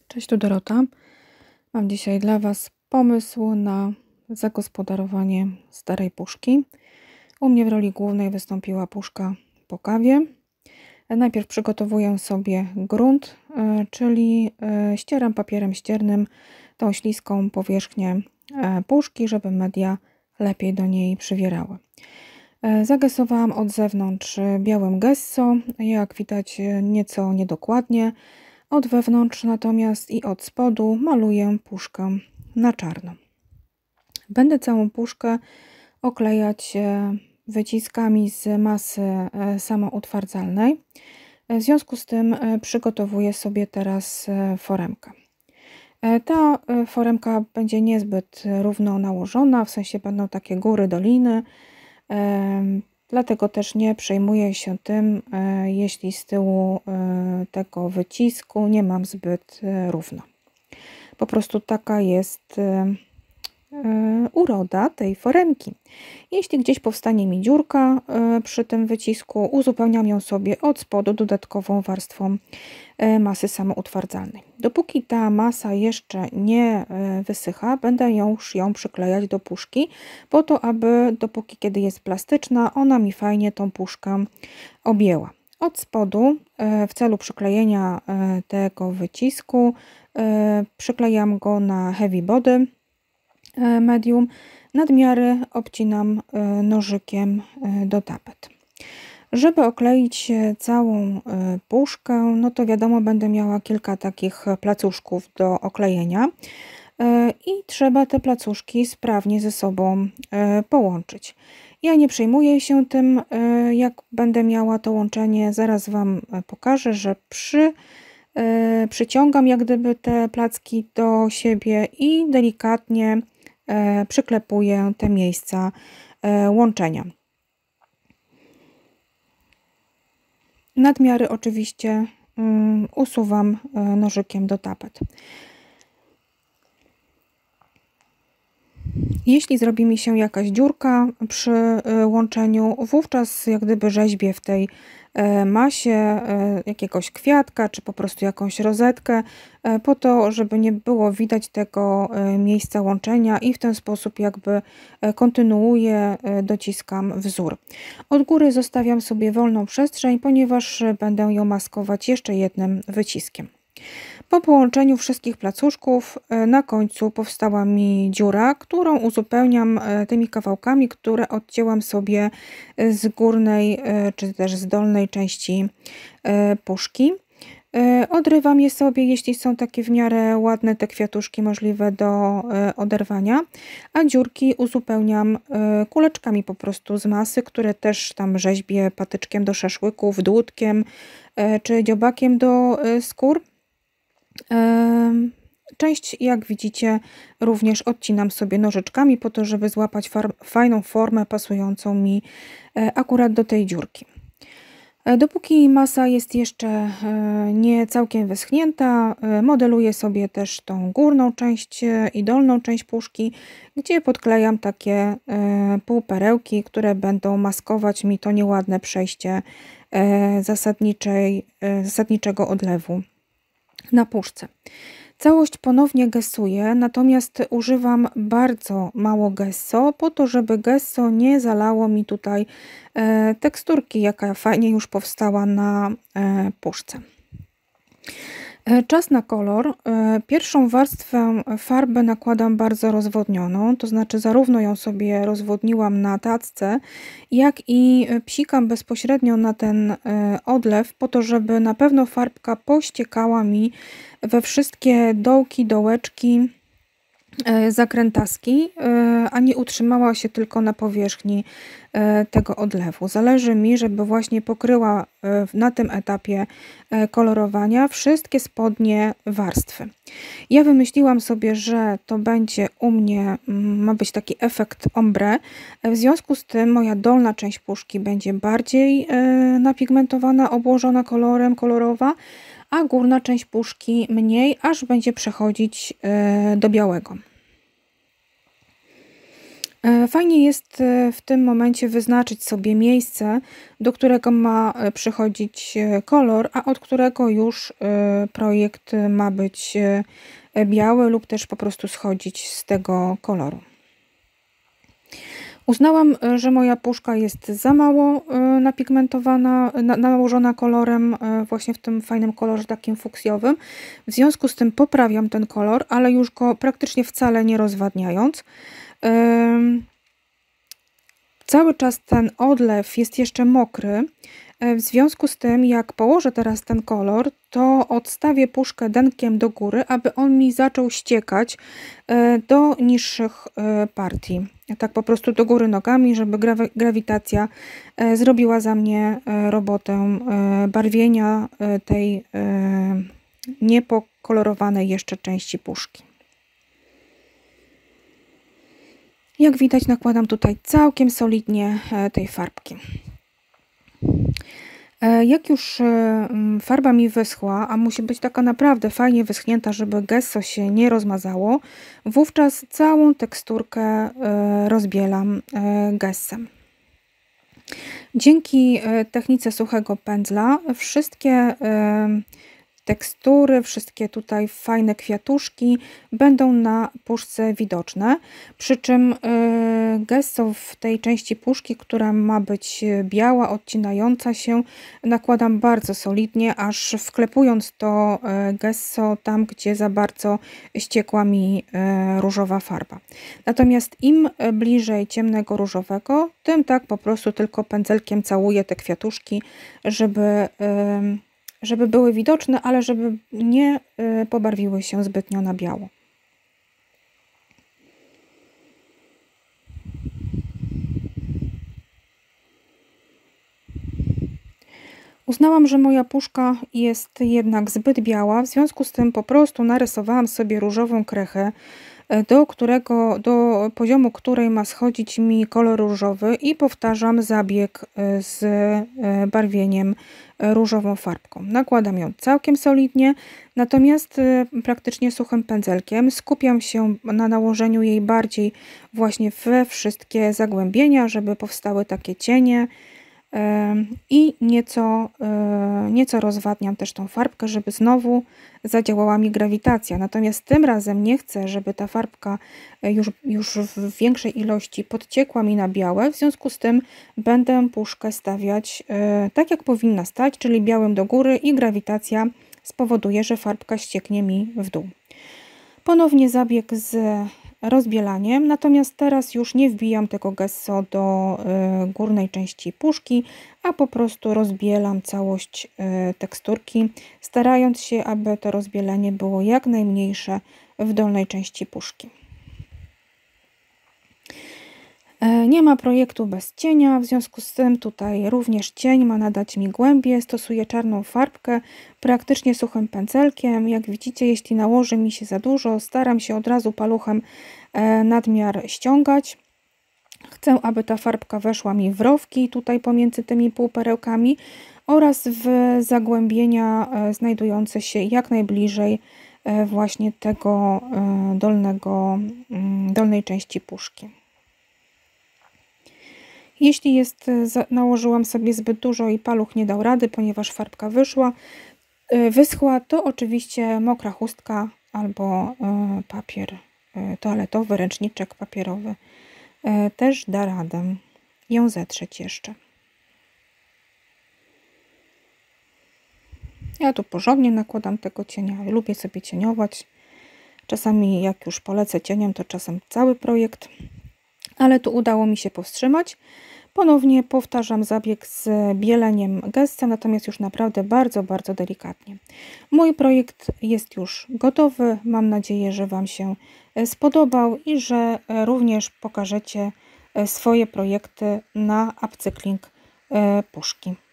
Cześć, tu Dorota. Mam dzisiaj dla Was pomysł na zagospodarowanie starej puszki. U mnie w roli głównej wystąpiła puszka po kawie. Najpierw przygotowuję sobie grunt, czyli ścieram papierem ściernym tą śliską powierzchnię puszki, żeby media lepiej do niej przywierały. Zagessowałam od zewnątrz białym gesso, jak widać nieco niedokładnie. Od wewnątrz natomiast i od spodu maluję puszkę na czarno. Będę całą puszkę oklejać wyciskami z masy samoutwardzalnej. W związku z tym przygotowuję sobie teraz foremkę. Ta foremka będzie niezbyt równo nałożona, w sensie będą takie góry, doliny. Dlatego też nie przejmuję się tym, jeśli z tyłu tego wycisku nie mam zbyt równo. Po prostu taka jest uroda tej foremki. Jeśli gdzieś powstanie mi dziurka przy tym wycisku, uzupełniam ją sobie od spodu dodatkową warstwą masy samoutwardzalnej. Dopóki ta masa jeszcze nie wysycha, będę już ją przyklejać do puszki, po to, aby dopóki kiedy jest plastyczna, ona mi fajnie tą puszkę objęła. Od spodu w celu przyklejenia tego wycisku przyklejam go na heavy body medium, nadmiary obcinam nożykiem do tapet. Żeby okleić całą puszkę, no to wiadomo, będę miała kilka takich placuszków do oklejenia i trzeba te placuszki sprawnie ze sobą połączyć. Ja nie przejmuję się tym, jak będę miała to łączenie, zaraz Wam pokażę, że przyciągam jak gdyby te placki do siebie i delikatnie przyklepuję te miejsca łączenia. Nadmiary oczywiście usuwam nożykiem do tapet. Jeśli zrobi mi się jakaś dziurka przy łączeniu, wówczas jak gdyby rzeźbię w tej masie jakiegoś kwiatka, czy po prostu jakąś rozetkę, po to, żeby nie było widać tego miejsca łączenia i w ten sposób jakby kontynuuję, dociskam wzór. Od góry zostawiam sobie wolną przestrzeń, ponieważ będę ją maskować jeszcze jednym wyciskiem. Po połączeniu wszystkich placuszków na końcu powstała mi dziura, którą uzupełniam tymi kawałkami, które odcięłam sobie z górnej czy też z dolnej części puszki. Odrywam je sobie, jeśli są takie w miarę ładne te kwiatuszki możliwe do oderwania, a dziurki uzupełniam kuleczkami po prostu z masy, które też tam rzeźbię patyczkiem do szaszłyków, dłutkiem czy dziobakiem do skór. Część, jak widzicie, również odcinam sobie nożyczkami po to, żeby złapać fajną formę pasującą mi akurat do tej dziurki. Dopóki masa jest jeszcze nie całkiem wyschnięta, modeluję sobie też tą górną część i dolną część puszki, gdzie podklejam takie półperełki, które będą maskować mi to nieładne przejście zasadniczego odlewu na puszce. Całość ponownie gessuję, natomiast używam bardzo mało gesso, po to, żeby gesso nie zalało mi tutaj teksturki, jaka fajnie już powstała na puszce. Czas na kolor. Pierwszą warstwę farby nakładam bardzo rozwodnioną, to znaczy zarówno ją sobie rozwodniłam na tacce, jak i psikam bezpośrednio na ten odlew, po to, żeby na pewno farbka pościekała mi we wszystkie dołki, dołeczki, zakrętaski, a nie utrzymała się tylko na powierzchni tego odlewu. Zależy mi, żeby właśnie pokryła na tym etapie kolorowania wszystkie spodnie warstwy. Ja wymyśliłam sobie, że to będzie u mnie, ma być taki efekt ombre, w związku z tym moja dolna część puszki będzie bardziej napigmentowana, obłożona kolorem, kolorowa, a górna część puszki mniej, aż będzie przechodzić do białego. Fajnie jest w tym momencie wyznaczyć sobie miejsce, do którego ma przychodzić kolor, a od którego już projekt ma być biały lub też po prostu schodzić z tego koloru. Uznałam, że moja puszka jest za mało napigmentowana, nałożona kolorem, właśnie w tym fajnym kolorze takim fuksjowym. W związku z tym poprawiam ten kolor, ale już go praktycznie wcale nie rozwadniając. Cały czas ten odlew jest jeszcze mokry, w związku z tym jak położę teraz ten kolor, to odstawię puszkę denkiem do góry, aby on mi zaczął ściekać do niższych partii. Tak po prostu do góry nogami, żeby grawitacja zrobiła za mnie robotę barwienia tej niepokolorowanej jeszcze części puszki. Jak widać, nakładam tutaj całkiem solidnie tej farbki. Jak już farba mi wyschła, a musi być taka naprawdę fajnie wyschnięta, żeby gesso się nie rozmazało, wówczas całą teksturkę rozbielam gessem. Dzięki technice suchego pędzla wszystkie tekstury, wszystkie tutaj fajne kwiatuszki będą na puszce widoczne, przy czym gesso w tej części puszki, która ma być biała, odcinająca się, nakładam bardzo solidnie, aż wklepując to gesso tam, gdzie za bardzo ściekła mi różowa farba. Natomiast im bliżej ciemnego różowego, tym tak po prostu tylko pędzelkiem całuję te kwiatuszki, żeby były widoczne, ale żeby nie pobarwiły się zbytnio na biało. Uznałam, że moja puszka jest jednak zbyt biała, w związku z tym po prostu narysowałam sobie różową krechę, do poziomu której ma schodzić mi kolor różowy i powtarzam zabieg z barwieniem różową farbką. Nakładam ją całkiem solidnie, natomiast praktycznie suchym pędzelkiem skupiam się na nałożeniu jej bardziej właśnie we wszystkie zagłębienia, żeby powstały takie cienie. I nieco rozwadniam też tą farbkę, żeby znowu zadziałała mi grawitacja. Natomiast tym razem nie chcę, żeby ta farbka już w większej ilości podciekła mi na białe. W związku z tym będę puszkę stawiać tak, jak powinna stać, czyli białym do góry i grawitacja spowoduje, że farbka ścieknie mi w dół. Ponownie zabieg z rozbielaniem, natomiast teraz już nie wbijam tego gesso do górnej części puszki, a po prostu rozbielam całość teksturki, starając się, aby to rozbielenie było jak najmniejsze w dolnej części puszki. Nie ma projektu bez cienia, w związku z tym tutaj również cień ma nadać mi głębię. Stosuję czarną farbkę, praktycznie suchym pędzelkiem. Jak widzicie, jeśli nałoży mi się za dużo, staram się od razu paluchem nadmiar ściągać. Chcę, aby ta farbka weszła mi w rowki tutaj pomiędzy tymi półperełkami oraz w zagłębienia znajdujące się jak najbliżej właśnie tego dolnej części puszki. Jeśli nałożyłam sobie zbyt dużo i paluch nie dał rady, ponieważ farbka wyschła, to oczywiście mokra chustka albo papier toaletowy, ręczniczek papierowy też da radę ją zetrzeć jeszcze. Ja tu porządnie nakładam tego cienia, lubię sobie cieniować. Czasami jak już polecę cieniem, to czasem cały projekt. Ale tu udało mi się powstrzymać. Ponownie powtarzam zabieg z bieleniem gessem, natomiast już naprawdę bardzo, bardzo delikatnie. Mój projekt jest już gotowy. Mam nadzieję, że Wam się spodobał i że również pokażecie swoje projekty na upcykling puszki.